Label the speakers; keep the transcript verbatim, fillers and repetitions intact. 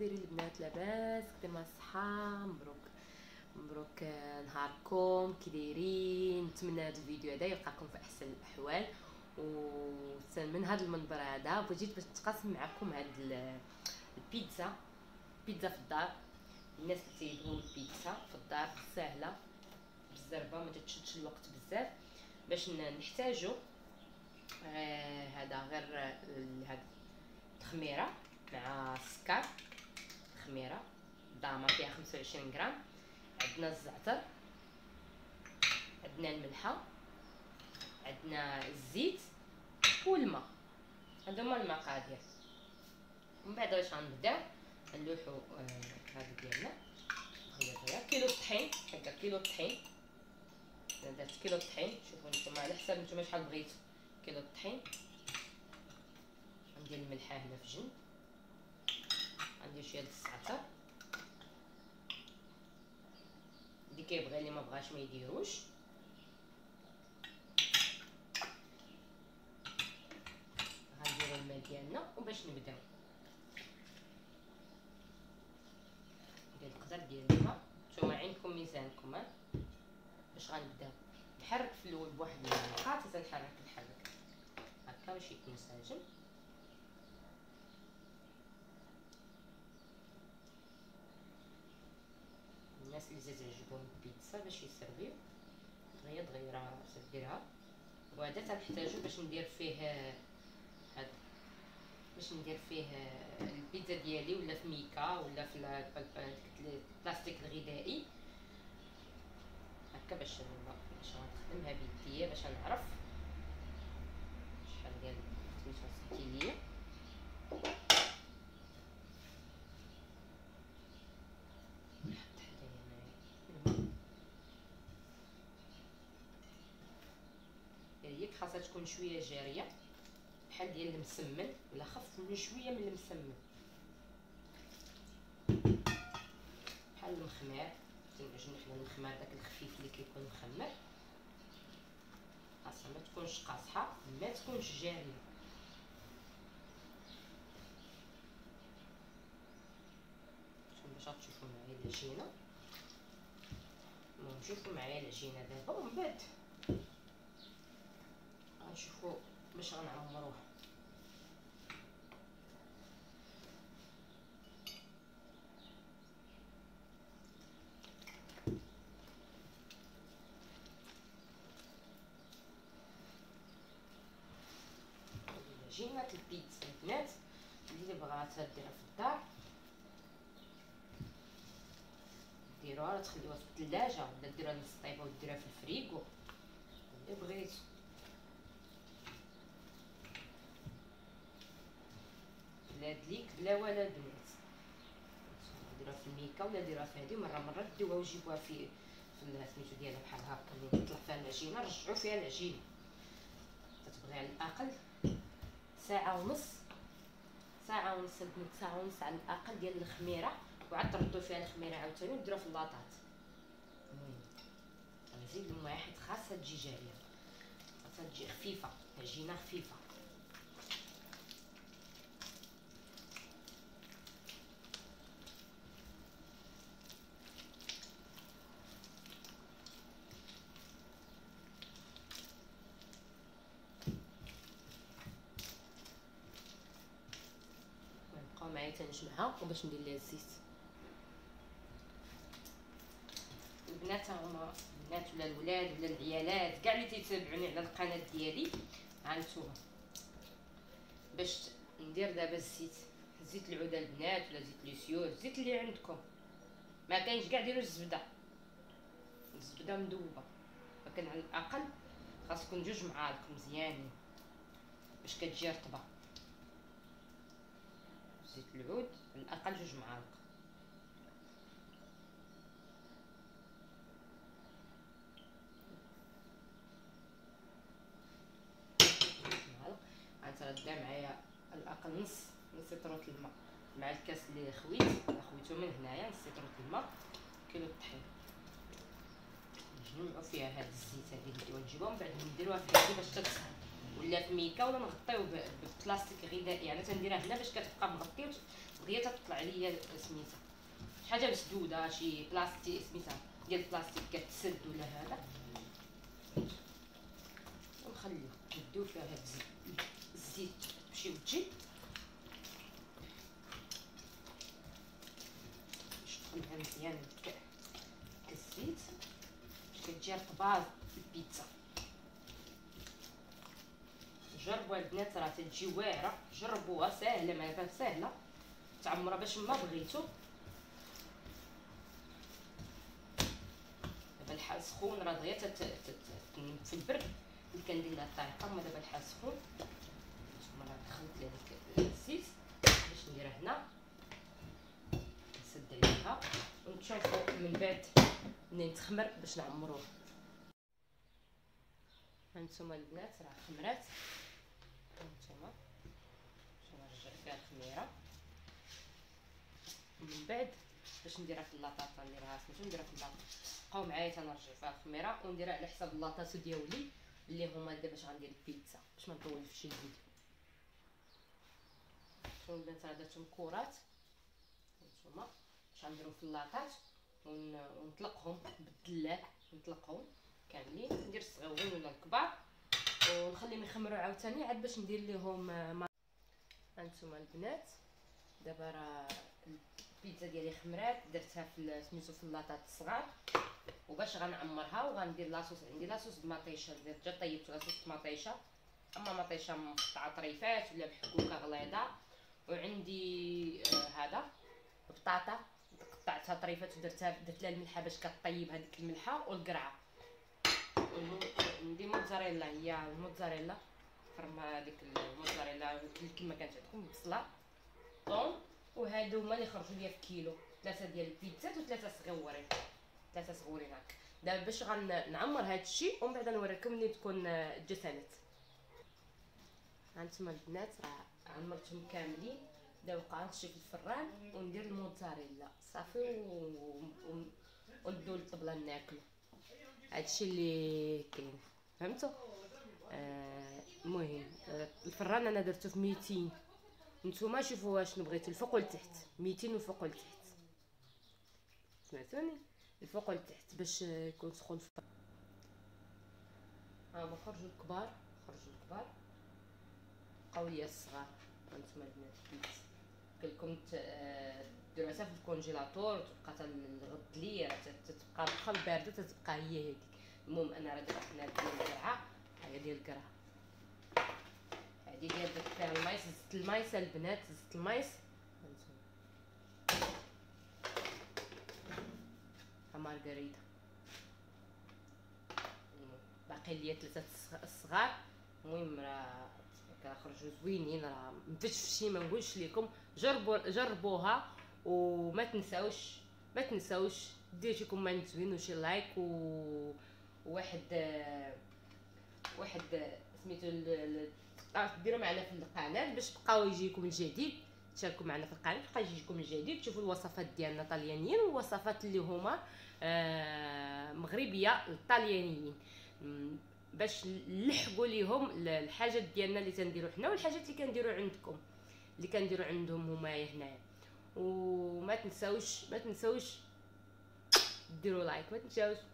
Speaker 1: دايرين البنات؟ لاباس؟ كدير الصحه؟ مبروك مبروك نهاركم، كي دايرين؟ نتمنى هذا الفيديو هذا يلقاكم في احسن الاحوال. ومن هذا المنبر هذا بغيت باش نتقاسم معكم هاد البيتزا بيتزا في الدار. الناس اللي تيبغيو البيتزا في الدار سهله بالزربه، ما تتشدش الوقت بزاف. باش نحتاجو آه هذا غير هاد الخميره مع السكر، خميره داما فيها خمسة وعشرين غرام، عندنا الزعتر، عندنا الملحه، عندنا الزيت والماء. هادو هما المقادير. ومن بعد واش غنبداو نلوحو آه هذا ديالنا غير كيلو طحين، هكا كيلو طحين. درت كيلو طحين، شوفوا نتوما على حساب نتوما شحال بغيتو. كيلو طحين. غندير الملحه هنا في جنب، غندير شويه د الزعتر، اللي كيبغي اللي ما بغاش ما يديروش. غنديروا الماء ديالنا وباش نبداو ندير القدر ديال الماء. نتوما عندكم ميزانكم ها. باش غنبداو نحرك في الاول بواحد الملقه، حتى نحرك نحرك هكا باش يتنسجم. الناس اللي زاد عجبهم البيتزا باش يسربيو دغيا دغيا ديرها. وهذا تنحتاجو باش ندير فيه هاد باش ندير فيه البيتزا ديالي، ولا في ميكا ولا في البلاستيك الغذائي هكا. باش باش غنخدمها بيديا باش نعرف شحال ديال التيليه. نحط حدايا الماء، هي خاصها تكون شويه جاريه بحال ديال المسمن، ولا خف من شويه من المسمن بحال المخمر. تنعجبني حنا المخمر داك الخفيف اللي كيكون مخمر. خاصها ما تكونش قاصحه ما تكونش جاريه. باش تشوفوا معايا العجينه، المهم شوفوا معايا العجينه دابا ومن بعد غنشوفوا باش غنعمروها. عجينه البيتزا البنات اللي بغاتها ديرها في الدار ديروها، تخليوها في الثلاجه ولا ديروها نص طيبه وديروها في الفريغو اللي بغيتو. بلا دليك بلا والو البنات، ديروها في الميكا ولا ديروها في هذه. مره مره ديوها وجيبوها في في سميتو ديالها بحال هكا اللي تطلع فيها العجينه، رجعوا فيها العجينه. تتبغي على الاقل ساعه ونص، ساعه ونص البنات، ساعه ونص على الاقل ديال الخميره، وعاد تردوا فيها الخميره عاوتاني وديروها في اللاطات. المهم غنزيد لهم واحد، خاصها تجي جاريه، خاصها تجي خفيفه، عجينه خفيفه. نبقاو معايا تنجمعها وباش ندير ليها الزيت. البنات هما البنات ولا الولاد ولا العيالات كاع اللي تيتابعوني على القناه ديالي، ها نتوما باش ندير دابا الزيت، زيت العوده البنات ولا زيت ليسيو، الزيت اللي عندكم. ما كاينش كاع ديروا الزبده، الزبده مذوبه، ولكن على الاقل خاصكم جوج معالق مزيانين باش كتجي رطبه. زيت العود على الاقل جوج معالق. غنتغدا معايا على الاقل نص نص لتر الماء مع الكاس اللي خويت خويتو من هنايا، نص لتر الماء، كيلو الطحين. نجمعوا فيها هاد الزيت هادي اللي نجيبوها من بعد نديروها في هادي باش تتسخن ولا في ميكا، ولا نغطيو ببلاستيك غذائي. انا تنديرها هنا باش كتبقى مغطيه دغيا تطلع ليا سميتها شي حاجه مسدوده، شي بلاستيك سميتها ديال البلاستيك كتسد ولا هذا، ونخليو نديو فيها هاد الزيت تمشي وتجي نشطفها مزيان ديك الزيت باش كتجي رطبه البيتزا. جربوها البنات راه تجي واعره، جربوها ساهله، ما ساهله تعمرها باش ما بغيتو. دابا الحال سخون راه دغيا في البرد اللي كندير لها الطريقه. هما دابا الحال سخون، نتوما راه دخلت لها ديك الزيت باش نديرها هنا، نسد عليها ونشوفوا من بعد منين تخمر باش نعمروها. هانتوما البنات راه خمرات، هانتوما باش نرجع فيها الخميره ومن بعد باش نديرها في اللاطاط نديرها سميتو نديرها في اللاطاط. بقاو معايا تنرجع فيها الخميره ونديرها على حساب اللاطاط ديالي اللي هما دابا باش غندير البيتزا باش ما نطولش الفيديو. شوفوا البنات راه درتهم كرات، هانتوما باش غنديرو في اللاطاط ونطلقهم بالدلال، نطلقهم كاملين، ندير الصغيورين ولا الكبار ونخليهم يخمروا عاوتاني عاد باش ندير ليهم. هانتوما البنات دابا راه البيتزا ديالي خمرات، درتها في سميتو في اللاطاط الصغار، وباش غنعمرها وغندير لاصوص. عندي لاصوص بمطيشه، درت جا طيبت لاصوص بمطيشه، اما مطيشه مقطعه طريفات ولا بحكوكه غليظه، وعندي آه هذا بطاطا قطعتها طريفات ودرتها درت لها الملحه باش كطيب هذيك الملحه والقرعه. عندي موتزاريلا، هي الموتزاريلا فرما هذيك الموتزاريلا كما كانت عندكم، بصله طون، وهادو هما اللي خرجوا ليا في كيلو، ثلاثه ديال البيتزات وثلاثه صغيورين، ثلاثه صغيورين هكا. دابا باش غنعمر هذا الشيء ومن بعد نوريكم ملي تكون جسدت. هانتوما البنات راه عمرتهم كاملين، دابا بقى نشي في الفران وندير الموتزاريلا صافي وندو للطبله ناكلو. هادشي اللي كاين، فهمتوا؟ المهم آه الفران انا درتو في ميتين، نتوما شوفوا واش بغيتو الفوق والتحت، ميتين والفوق والتحت، سمعتوني؟ الفوق والتحت باش يكون سخون. ها هما خرجوا الكبار، خرجوا الكبار بقاو ليا الصغار. هانتوما البنات قلتلكم ديروها حتى في الكونجيلاتور وتبقى حتى الغد ليا تتبقى واخا بارده تتبقى هي هذيك. المهم انا راه درت هنا ديال القرعه، هي ديال القرعه هادي ديال درت فيها المايس، زدت المايس البنات، زدت المايس. ها مارغريتا باقي ليا ثلاثه الصغار. المهم راه كيخرجوا زوينين، راه مفشفشين ما نقولش لكم. جربوا جربوها وما تنساوش ما تنساوش ديروا شي كومنت زوين وشي لايك و واحد واحد سميتو ديروا معنا في القناه باش بقاو يجيكم الجديد، تشاركوا معنا في القناه بقى يجيكم الجديد، تشوفوا الوصفات ديالنا طليانيين والوصفات اللي هما آه مغربيه للطليانيين، باش نلحقوا ليهم الحاجات ديالنا اللي تنديروا حنا والحاجات اللي كنديروا عندكم اللي كنديروا عندهم هما هنايا. وما تنساوش ما تنساوش ديروا لايك، ما تنساوش